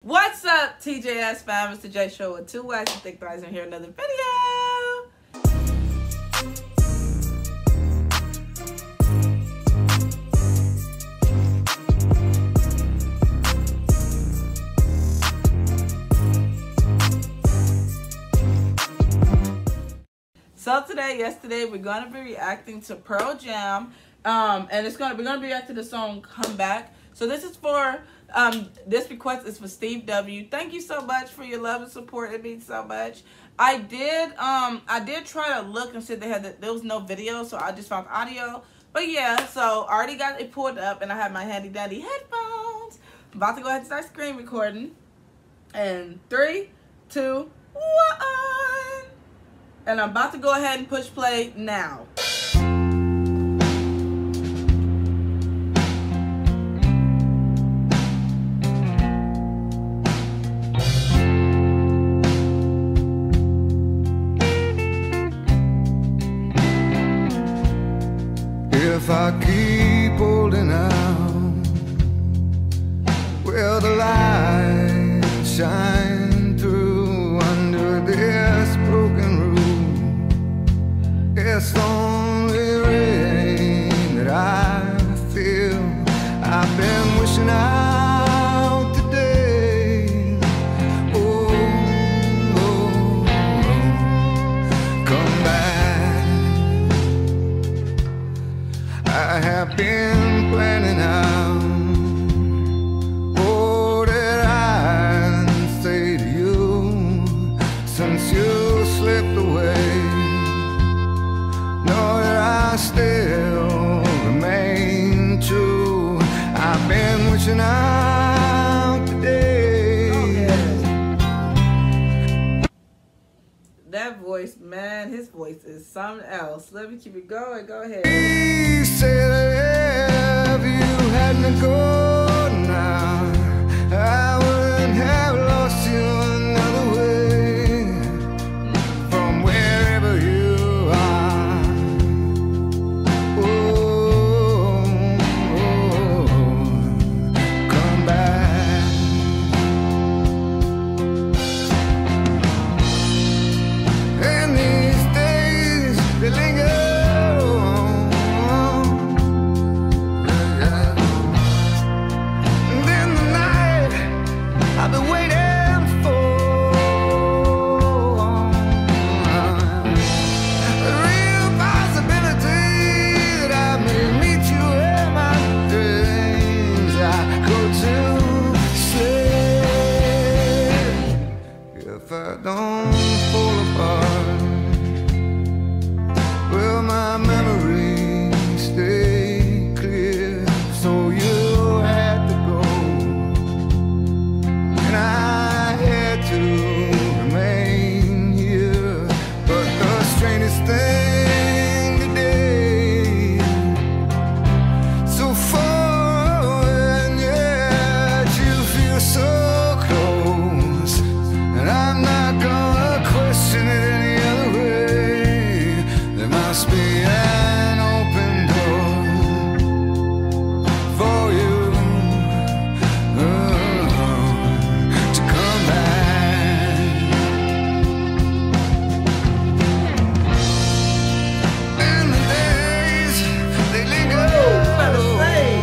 What's up, TJS fam? It's the J Show with 2 Wax and Thick Thighs, and here another video. So yesterday, we're gonna be reacting to Pearl Jam, and we're gonna be reacting to the song "Come Back." So this is for this request is for Steve W. Thank you so much for your love and support. It means so much. I did try to look and see there was no video, so I just found audio. But yeah, so I already got it pulled up, and I have my handy dandy headphones. I'm about to go ahead and start screen recording. And 3, 2, 1. And I'm about to go ahead and push play now. If I keep holding out, will the light shine through under this broken roof? It's only rain that I feel. I've been wishing out today. Oh, oh, oh, come back. I have been planning out all that I'd say to you since you slipped away. Know that I still remain true. I've been wishing out today. That voice, man, his voice is something else. Let me keep it going. Go ahead. He said that if you hadn't gone now, I wouldn't have lost you another way from wherever you are. Oh, oh, come back. And these days they linger. I've been waiting for a real possibility that I may meet you in my dreams. I go to sleep. If I don't fall apart, will my memory stay clear? So you had to go, and I had to remain here. But the strangest thing today, so far and yet you feel so close, and I'm not gonna question it any other way. There must be an open door for you. To come back. And the days they linger. Better sing.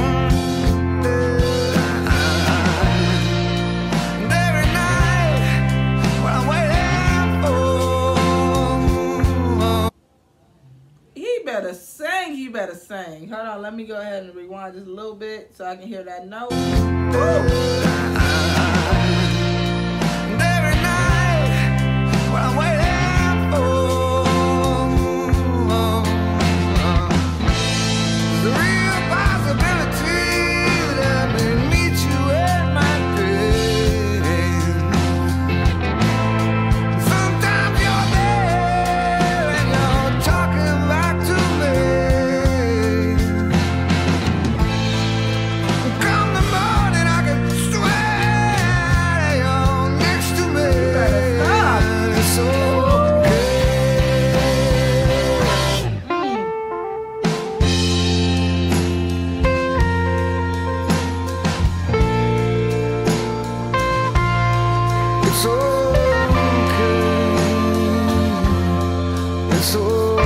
And every night what I'm waiting for. He better sing. He better sing. Hold on. Let me go ahead and rewind just a little bit so I can hear that note. Woo. And every night what I'm waiting for. The real possibility that I may meet you in my dreams. Sometimes you're there and you're talking back to me. Come the morning, I can swear it's okay. It's okay.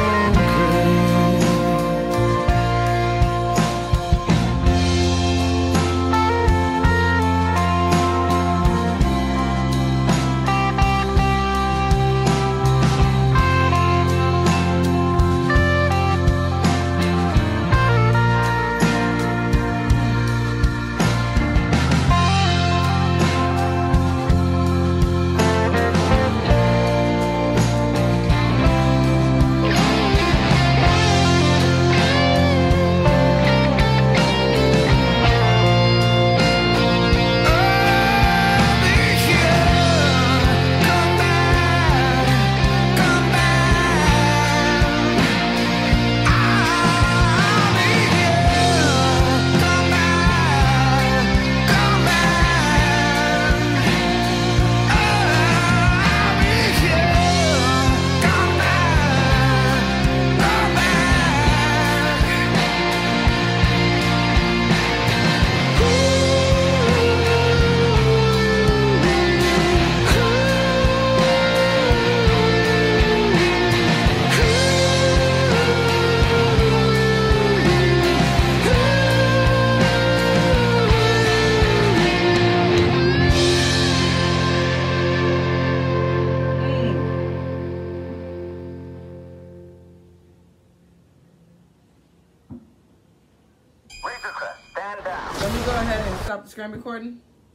Let me go ahead and stop the screen recording.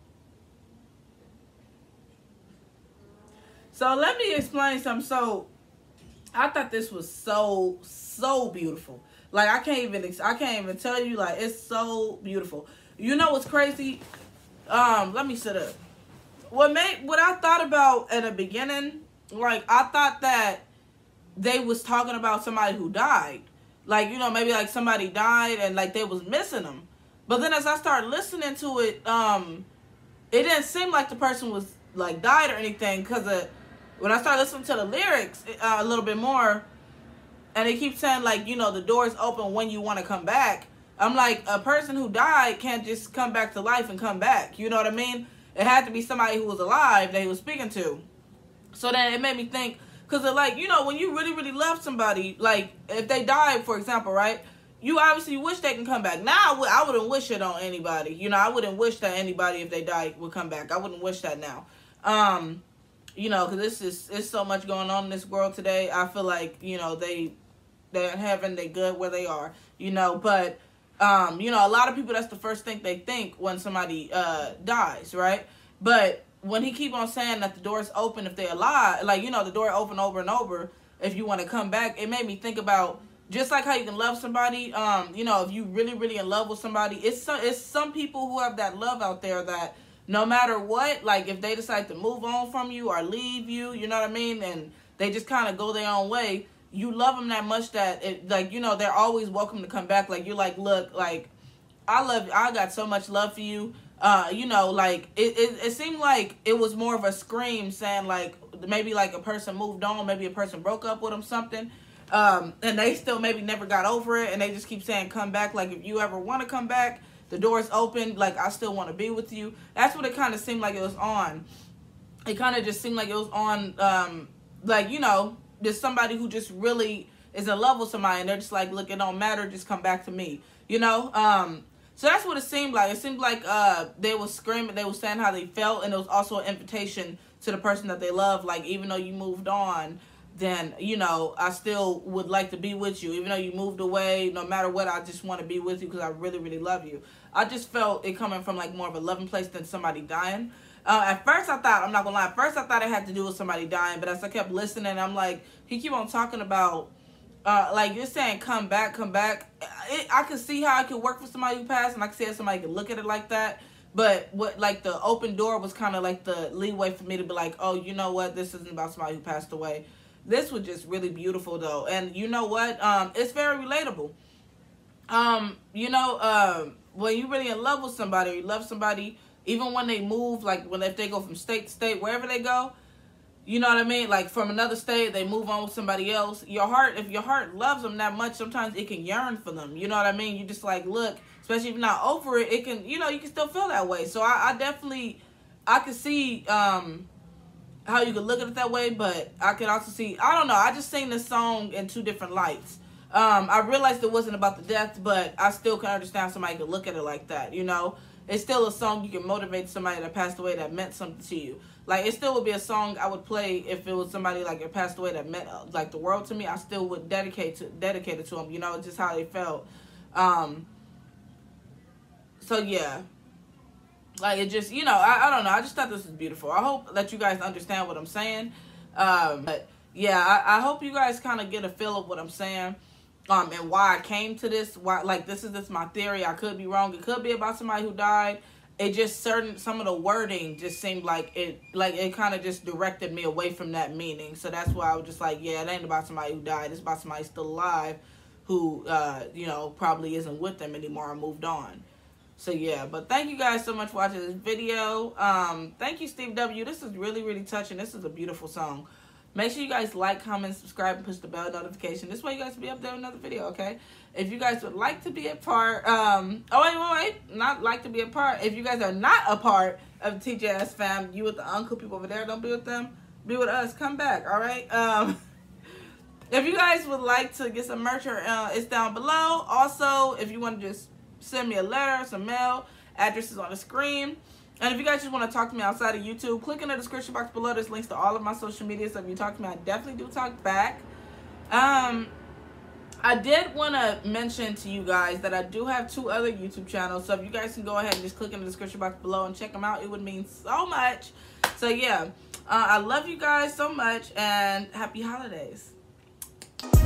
So let me explain something. So I thought this was so beautiful. Like I can't even tell you. Like it's so beautiful. You know what's crazy? Let me sit up. What I thought about at the beginning, like I thought that they was talking about somebody who died. Like, you know, maybe like somebody died and like they was missing them. But then as I started listening to it, it didn't seem like the person was like died or anything, because when I started listening to the lyrics a little bit more, and it keeps saying like, you know, the door's open when you want to come back. I'm like, a person who died can't just come back to life and come back. You know what I mean? It had to be somebody who was alive that he was speaking to. So then it made me think, because like, you know, when you really, really love somebody, like if they died, for example, right? You obviously wish they can come back. Now, I wouldn't wish it on anybody. You know, I wouldn't wish that anybody, if they died, would come back. I wouldn't wish that now. You know, because it's so much going on in this world today. I feel like, you know, they're in heaven, they good where they are, you know. But, you know, a lot of people, that's the first thing they think when somebody dies, right? But when he keep on saying that the door's open if they're alive, like, you know, the door open over and over if you want to come back, it made me think about, just like how you can love somebody, you know, if you really, really in love with somebody, it's some people who have that love out there that no matter what, like if they decide to move on from you or leave you, you know what I mean, and they just kind of go their own way, you love them that much that, it, like, you know, they're always welcome to come back. Like, you're like, look, like, I got so much love for you. You know, like, it seemed like it was more of a scream saying, like, maybe like a person moved on, maybe a person broke up with them, something. And they still maybe never got over it, and they just keep saying come back. Like, if you ever want to come back, the door's open. Like, I still want to be with you. That's what it kind of seemed like it was on. It kind of just seemed like it was on, like, you know, there's somebody who just really is in love with somebody, and they're just like, look, it don't matter, just come back to me, you know. So that's what it seemed like. It seemed like they was screaming, they was saying how they felt, and it was also an invitation to the person that they love. Like, even though you moved on, then, you know, I still would like to be with you. Even though you moved away, no matter what, I just want to be with you because I really, really love you. I just felt it coming from, like, more of a loving place than somebody dying. At first, I thought, I'm not going to lie, at first I thought it had to do with somebody dying. But as I kept listening, I'm like, he keep on talking about, like, you're saying come back, come back. I could see how it could work for somebody who passed, and I could see how somebody could look at it like that. But what, like, the open door was kind of like the leeway for me to be like, oh, you know what, this isn't about somebody who passed away. This was just really beautiful, though. And you know what? It's very relatable. You know, when you're really in love with somebody, or you love somebody, even when they move, like, if they go from state to state, wherever they go, you know what I mean? Like, from another state, they move on with somebody else. Your heart, if your heart loves them that much, sometimes it can yearn for them. You know what I mean? You just like, look, especially if you're not over it, it can, you know, you can still feel that way. So I definitely, I could see, how you could look at it that way, but I could also see, I don't know, I just seen this song in two different lights. I realized it wasn't about the death, but I still can understand somebody could look at it like that, you know? It's still a song you can motivate somebody that passed away that meant something to you. Like, it still would be a song I would play if it was somebody, like, that passed away that meant, like, the world to me. I still would dedicate it to them, you know, just how they felt. So, yeah. Like, it just, you know, I don't know. I just thought this was beautiful. I hope that you guys understand what I'm saying. But, yeah, I hope you guys kind of get a feel of what I'm saying. And why I came to this. Why, like, this is my theory. I could be wrong. It could be about somebody who died. It just some of the wording just seemed like it kind of just directed me away from that meaning. So that's why I was just like, yeah, it ain't about somebody who died. It's about somebody still alive who, you know, probably isn't with them anymore and moved on. So, yeah. But thank you guys so much for watching this video. Thank you, Steve W. This is really, really touching. This is a beautiful song. Make sure you guys like, comment, subscribe, and push the bell notification. This way you guys will be up there with another video, okay? If you guys would like to be a part, wait. Not like to be a part. If you guys are not a part of the TJS fam, you with the uncle people over there, don't be with them. Be with us. Come back, all right? If you guys would like to get some merch, it's down below. Also, if you want to just send me a letter, some mail, address is on the screen. And if you guys just want to talk to me outside of YouTube, click in the description box below. There's links to all of my social media. So if you talk to me, I definitely do talk back. I did want to mention to you guys that I do have 2 other YouTube channels. So if you guys can go ahead and just click in the description box below and check them out, it would mean so much. So yeah, I love you guys so much and happy holidays.